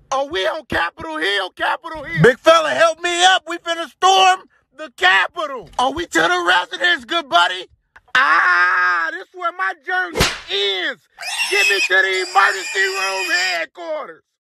Oh, we on Capitol Hill, Capitol Hill. Big fella, help me up. We finna storm the Capitol. Are we to the residence, good buddy? This is where my journey ends. Get me to the emergency room headquarters.